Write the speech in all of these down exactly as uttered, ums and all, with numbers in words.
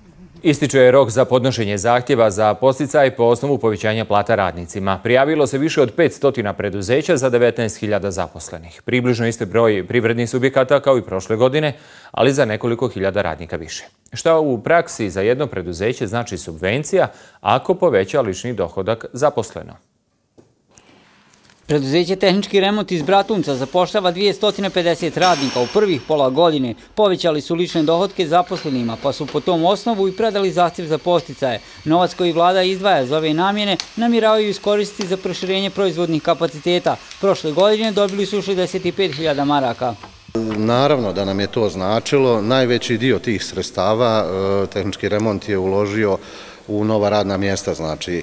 Ističe rok za podnošenje zahtjeva za podsticaj po osnovu povećanja plata radnicima. Prijavilo se više od petsto preduzeća za devetnaest hiljada zaposlenih. Približno isti broj privrednih subjekata kao i prošle godine, ali za nekoliko hiljada radnika više. Šta u praksi za jedno preduzeće znači subvencija ako poveća lični dohodak zaposleno? Preduzeće Tehnički remont iz Bratunca zapošljava dvjesto pedeset radnika. U prvih pola godine povećali su lične dohotke zaposlenima, pa su po tom osnovu i predali zahtjev za podsticaje. Novac koji vlada izdvaja za ove namjene namjeravaju iskoristiti za proširenje proizvodnih kapaciteta. Prošle godine dobili su šezdeset pet hiljada maraka. Naravno da nam je to značilo. Najveći dio tih sredstava Tehnički remont je uložio u nova radna mjesta. Znači,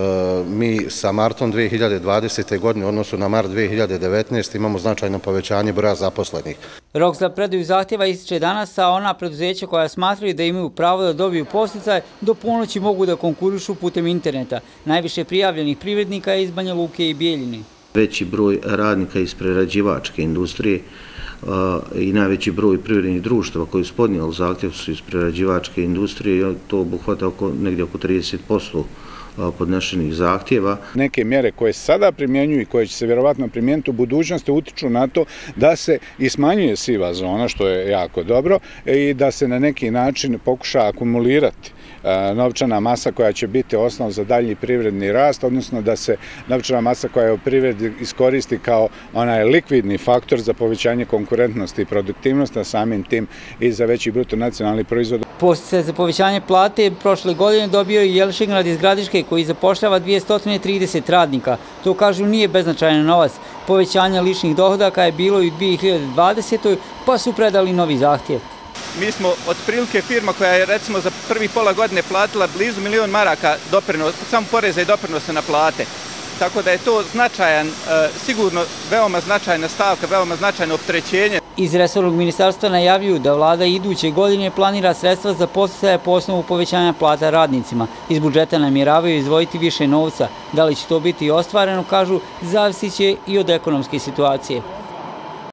mi sa martom dvije hiljade dvadesete. godine u odnosu na mart dvije hiljade devetnaeste. imamo značajno povećanje broja zaposlenih. Rok za predaju zahtjeva ističe danas, a ona preduzeća koja smatraju da imaju pravo da dobiju podsticaj do ponoći mogu da konkurišu putem interneta. Najviše prijavljenih privrednika je iz Banja Luke i Bijeljine. Veći broj radnika iz prerađivačke industrije i najveći broj privrednih društava koji su podnijeli zahtjev su iz prerađivačke industrije, to obuhvata negdje oko trideset posto podnešenih zahtjeva. Neke mjere koje sada primjenjuju i koje će se vjerovatno primijeniti u budućnosti utiču na to da se i smanjuje siva zona, što je jako dobro, i da se na neki način pokuša akumulirati novčana masa koja će biti osnov za dalji privredni rast, odnosno da se novčana masa koja je u privredi iskoristi kao onaj likvidni faktor za povećanje konkurentnosti i produktivnosti, a samim tim i za veći bruto nacionalni proizvod. Podsticaj za povećanje plate prošle godine dobio i Jelšingrad iz Gradiške koji zapošljava dvjesto trideset radnika. To kažu nije beznačajan novac. Povećanje ličnih dohodaka je bilo i u dvije hiljade dvadesetoj. pa su predali novi zahtjev. Mi smo otprilike firma koja je recimo za prvi pola godine platila blizu milion maraka samo poreza i doprinosa na plate. Tako da je to značajan, sigurno veoma značajna stavka, veoma značajno opterećenje. Iz resornog ministarstva najavljuju da vlada iduće godine planira sredstva za podsticaje po osnovu povećanja plata radnicima. Iz budžeta namjeravaju izdvojiti više novca. Da li će to biti ostvareno, kažu, zavisit će i od ekonomske situacije.